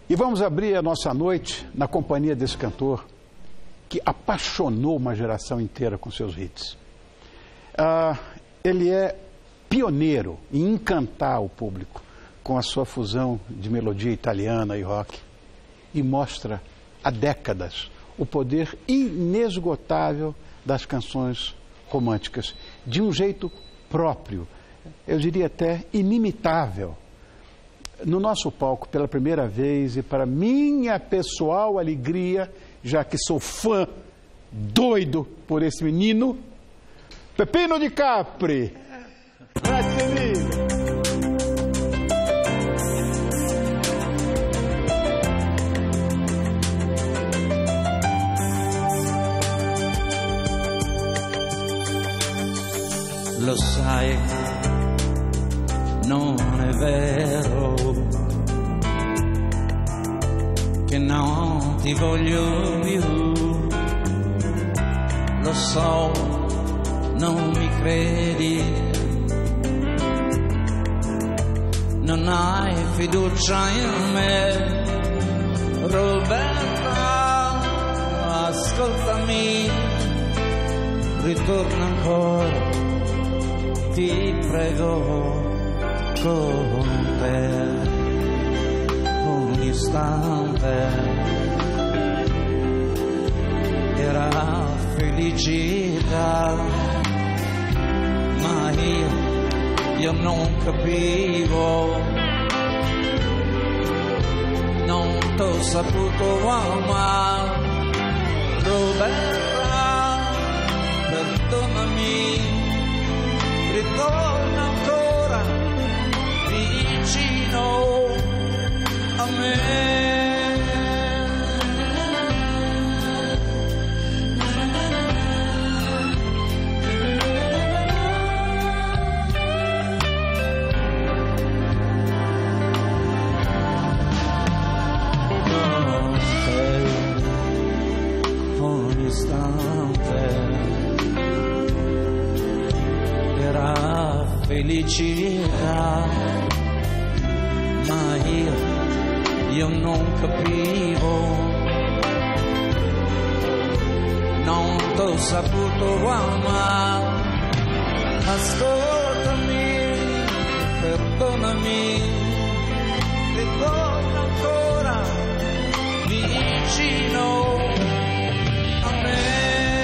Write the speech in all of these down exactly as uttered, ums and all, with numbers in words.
E vamos abrir a nossa noite na companhia desse cantor que apaixonou uma geração inteira com seus hits. Ah, ele é pioneiro em encantar o público com a sua fusão de melodia italiana e rock e mostra há décadas o poder inesgotável das canções românticas, de um jeito próprio, eu diria até inimitável. No nosso palco, pela primeira vez, e para minha pessoal alegria, já que sou fã doido por esse menino, Peppino Di Capri. Grazie mille. Lo sai, non è vero che non ti voglio più. Lo so, non mi credi, non hai fiducia in me. Roberta, ascoltami, ritorna ancora, ti prego, con te un istante. Era felicità, ma io, io non capivo, non t'ho saputo amare. Roberta, perdonami, ritorna ancora vicino a me. Con te un istante era felicità, ma io, io non capivo, non t'ho saputo amare. Ascoltami, perdonami, ritorna ancora vicino a me.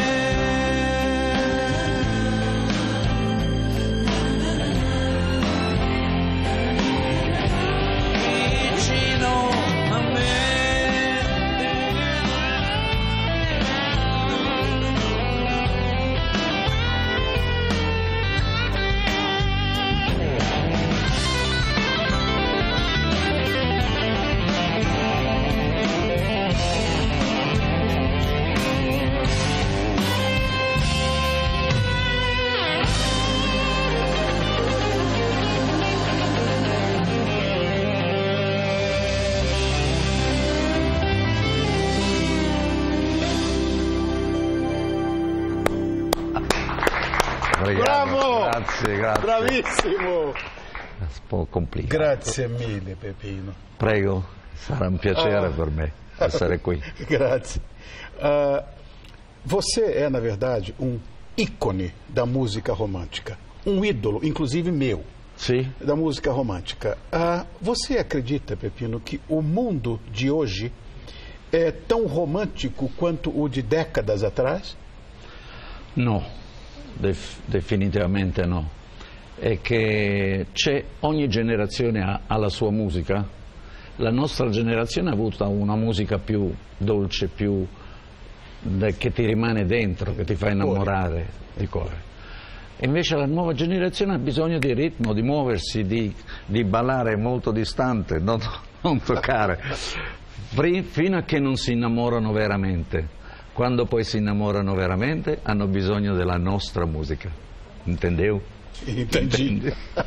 Bravo! Grazie, grazie. Bravissimo! Un po' complicato. Grazie mille, Peppino. Prego, sarà um piacere ah. per me essere qui. Grazie. Uh, você é, na verdade, um ícone da música romântica. Um ídolo, inclusive meu, Sim. da música romântica. Uh, você acredita, Peppino, que o mundo de hoje é tão romântico quanto o de décadas atrás? No, def definitivamente no. È che c'è, ogni generazione ha, ha la sua musica. La nostra generazione ha avuto una musica più dolce, più che ti rimane dentro, che ti fa innamorare di cuore. E invece la nuova generazione ha bisogno di ritmo, di muoversi, di, di ballare molto distante, non, non toccare, fino a che non si innamorano veramente. Quando poi si innamorano veramente hanno bisogno della nostra musica. Entendeu? Entendi.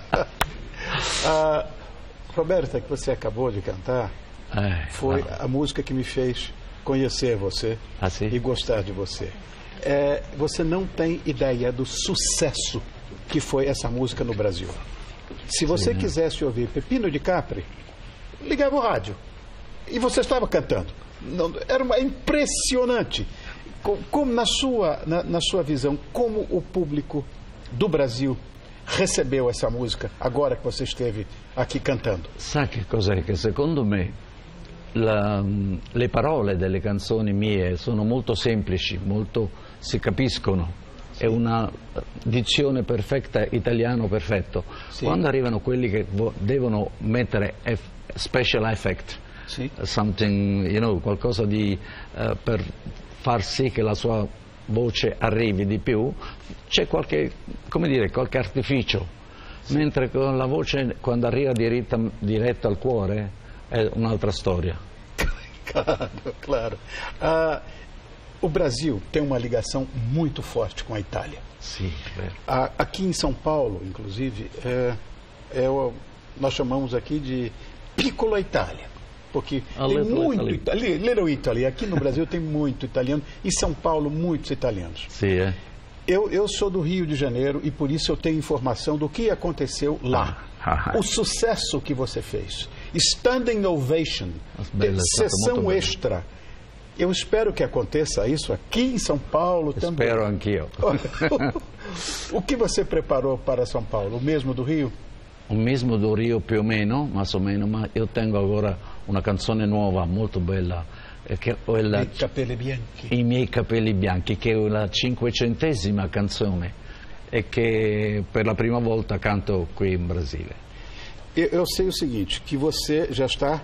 uh, Roberta, que você acabou de cantar, é, foi não. a música que me fez conhecer você assim? e gostar de você. É, você não tem ideia do sucesso que foi essa música no Brasil. Se você Sim, quisesse ouvir Peppino Di Capri, ligava o rádio. E você estava cantando. Não, era uma, impressionante. Como, como na, sua, na, na sua visão, como o público do Brasil recebeu essa música agora que você esteve aqui cantando? Sa che cos'è? Che secondo me la, le parole delle canzoni mie sono molto semplici, molto, si capiscono, sì. È una dizione perfetta, italiano perfetto. Sì. Quando arrivano quelli che devono mettere eff, special effect, sì. something, you know, qualcosa di uh, per far sì che la sua voce arrivi di più, c'è qualche, come dire, qualche artificio, sì. Mentre con la voce quando arriva diretta, diretta al cuore è un'altra storia. Claro, claro. Uh, o Brasil tem uma ligação muito forte com a Itália. Sim, é. Uh, aqui em São Paulo, inclusive, é, é o, nós chamamos aqui de Piccola Itália. Porque a tem little muito Italy. Little Italy. Aqui no Brasil tem muito italiano. Em São Paulo, muitos italianos. Sim, é. Eu, eu sou do Rio de Janeiro e por isso eu tenho informação do que aconteceu lá. O sucesso que você fez. Standing Ovation, bella, sessão extra. Eu espero que aconteça isso aqui em São Paulo também. Espero anch'io. O que você preparou para São Paulo? O mesmo do Rio? O mesmo do Rio più o meno, mais ou menos, ma io tengo agora una canzone nuova, molto bella. Che è la, I capelli bianchi. I miei capelli bianchi, che è la cinquecentesima canzone e che per la prima volta canto qui in Brasile. Eu, eu sei o seguinte, que você já está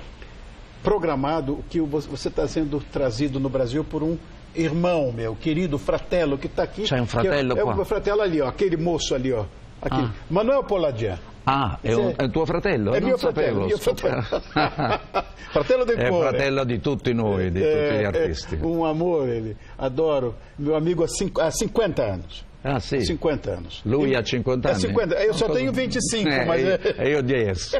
programado, que você está sendo trazido no Brasil por um irmão meu, querido fratello, que está aqui. C'è un fratello é, qua? É o fratello ali, ó, aquele moço ali, ó. Aqui. Ah. Manuel Poladian. Ah, è, un, è tuo fratello? È non mio sapevo. fratello, mio fratello. Fratello del è cuore. È fratello di tutti noi, di é, tutti gli artisti. É um amor, ele. Adoro. Meu amigo há, cinco, há cinquenta anos. Ah, sì. cinquenta anos. Lui ha cinquanta anni. É cinquenta. Eu só tenho vinte e cinco, eh, mas... E io dieci.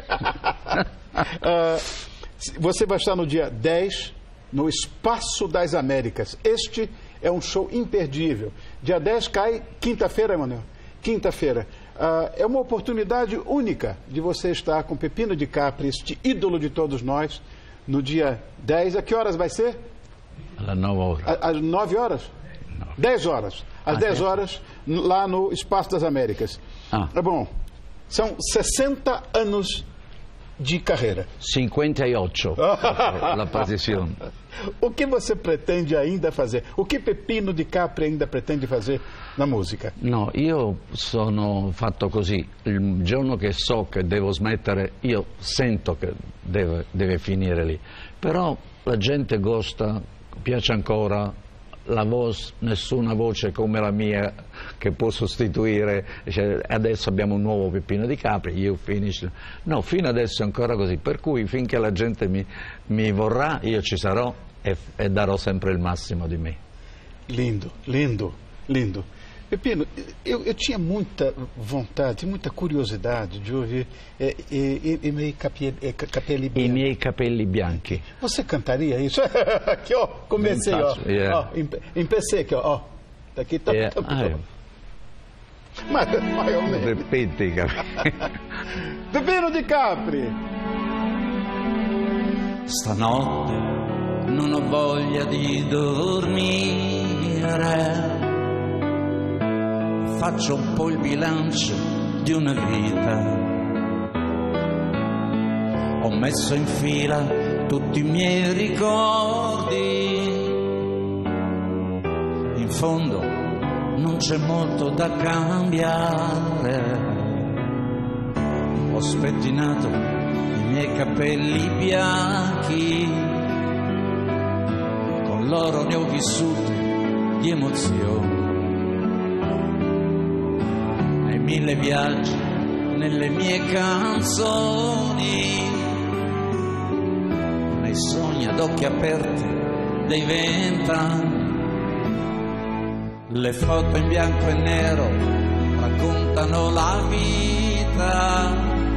uh, você vai estar no dia dez no Espaço das Américas. Este é um show imperdível. Dia dez cai quinta-feira, Emanuel. Quinta-feira. Uh, é uma oportunidade única de você estar com Peppino de Capri, este ídolo de todos nós, no dia dez. A que horas vai ser? Às nove horas. Às nove horas? Nove. dez horas. Às ah, dez horas, lá no Espaço das Américas. Ah. É bom. São sessenta anos de carreira. cinquanta e oito la posizione. O que você pretende ainda fazer? O que Peppino di Capri ainda pretende fazer na musica? No, io sono fatto così. Il giorno che so che devo smettere, io sento che deve, deve finire lì. Però la gente gosta, piace ancora. La voce, nessuna voce come la mia che può sostituire, cioè, adesso abbiamo un nuovo Peppino di Capri, io finish. No, fino adesso è ancora così, per cui finché la gente mi, mi vorrà, io ci sarò e, e darò sempre il massimo di me. Lindo, lindo, lindo. Peppino, eu, eu tinha muita vontade, muita curiosidade de ouvir é, é, é, miei capelli, é, capelli bianchi. I miei capelli bianchi. Você cantaria isso? Aqui, ó, comecei, ó. Yeah. Ó empecei aqui, ó. Daqui tá... Yeah. tá, tá. Ah, mas, mais ou menos. Repeti, Peppino di Capri. Stanotte non ho voglia di dormire. Faccio un po' il bilancio di una vita. Ho messo in fila tutti i miei ricordi. In fondo non c'è molto da cambiare. Ho spettinato i miei capelli bianchi. Con loro ne ho vissute di emozioni. Mille viaggi nelle mie canzoni, nei sogni ad occhi aperti dei vent'anni. Le foto in bianco e nero raccontano la vita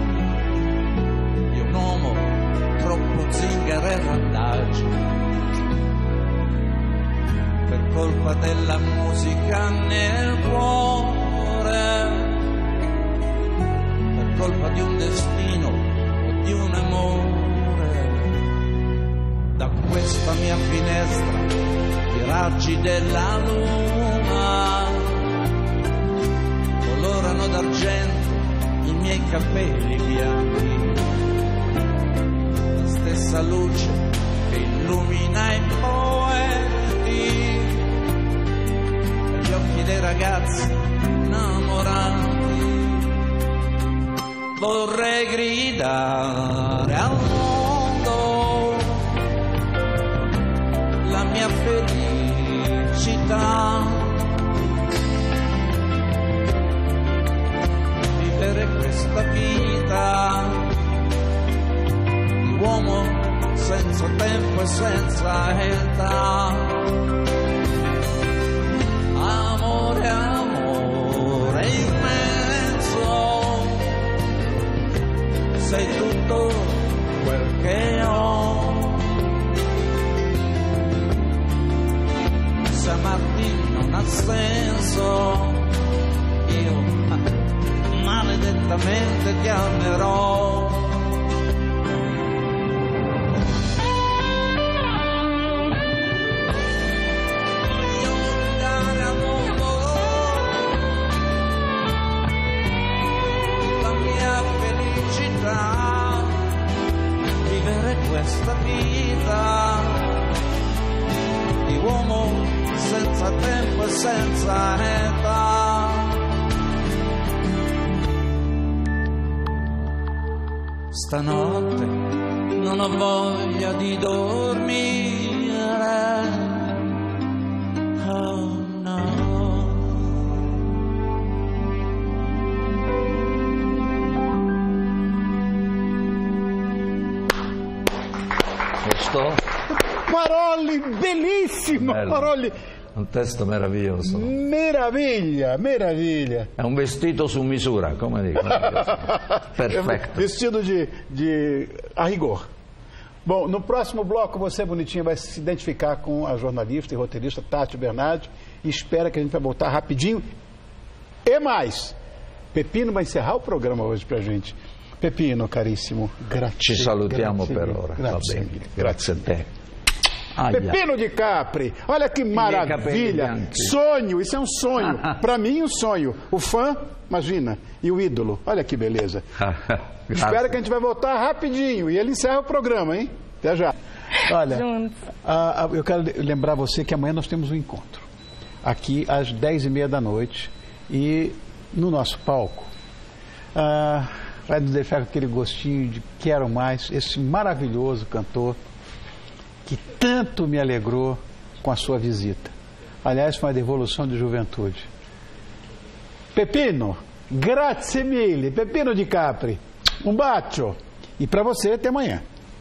di un uomo troppo zingaro e randagio. Per colpa della musica nel cuore, colpa di un destino o di un amore, da questa mia finestra i raggi della luna colorano d'argento i miei capelli bianchi, la stessa luce che illumina i poeti e gli occhi dei ragazzi innamorati. Vorrei gridare al mondo la mia felicità, vivere questa vita di uomo senza tempo e senza età. Amore, amore immenso, sei tutto quel che ho. Se amarti non ha senso, io maledettamente ti amerò. Io dare amore la mia felicità, vivere questa vita di uomo senza tempo e senza età. Stanotte non ho voglia di dormire, oh no. Questo? Marolli, bellissimo, Bello. Marolli. Un testo meraviglioso. Meraviglia, meraviglia. È un vestito su misura, come dico. Perfetto. Vestido de, de a rigor. Bom, no próximo bloco você, bonitinha, vai se identificar com a jornalista e roteirista Tati Bernardi e espera que a gente vai voltar rapidinho. E mais, Pepino vai encerrar o programa hoje pra gente. Pepino, carissimo, grazie. Ci salutiamo grazie per mille, ora. grazie Va bene. mille. Grazie a te. Aia. Pepino di Capri, olha que maravilha, sonho, isso é um sonho, para mim um sonho, o fã, imagina, e o ídolo, olha que beleza. Espero que a gente vai voltar rapidinho e ele encerra o programa, hein? Até já. Olha, a, a, eu quero lembrar você que amanhã nós temos um encontro, aqui às dez e meia da noite, e no nosso palco, ah, vai nos deixar com aquele gostinho de quero mais, esse maravilhoso cantor, que tanto me alegrou com a sua visita. Aliás, foi uma devolução de juventude. Pepino, grazie mille, Pepino di Capri, um bacio. E para você, até amanhã.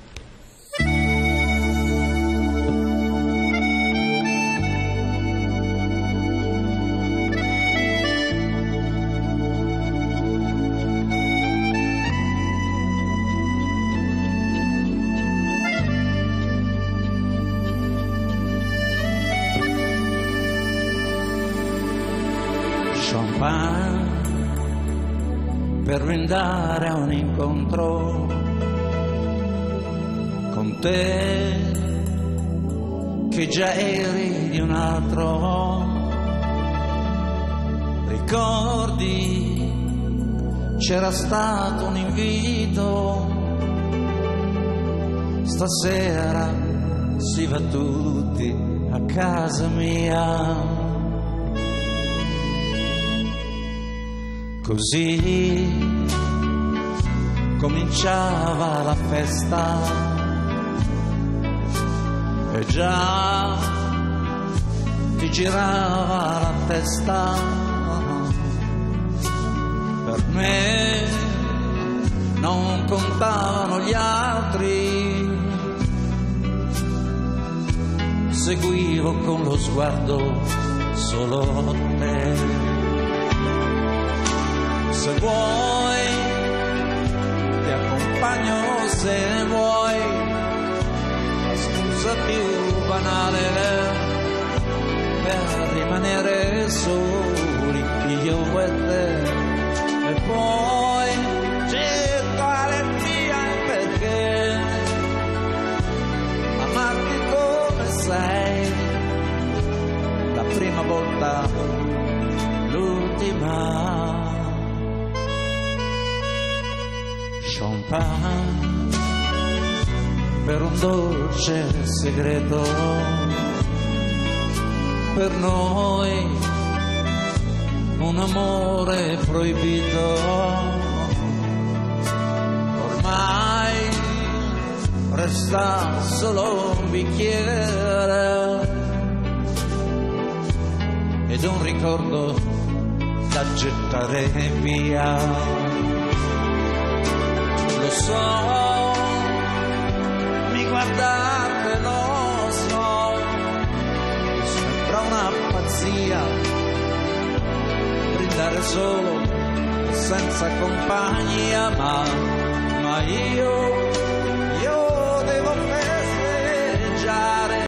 Per andare a un incontro con te che già eri di un altro. Ricordi, c'era stato un invito, stasera si va tutti a casa mia. Così cominciava la festa e già ti girava la testa. Per me non contavano gli altri, seguivo con lo sguardo solo te. Se vuoi ti accompagno, se vuoi la scusa più banale per rimanere soli io e te. E poi c'è quale via perché amar volta, l'ultima. Champagne per un dolce segreto, per noi un amore proibito. Ormai resta solo un bicchiere ed un ricordo da gettare via. Lo so, mi guardate, lo so, mi sembra una pazzia brindare solo e senza compagnia, ma, ma io